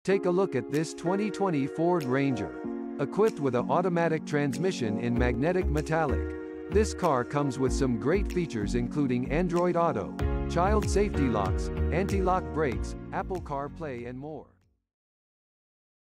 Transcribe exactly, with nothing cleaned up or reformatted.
Take a look at this twenty twenty Ford Ranger. Equipped with an automatic transmission in magnetic metallic. This car comes with some great features including Android Auto, child safety locks, anti-lock brakes, Apple CarPlay and more.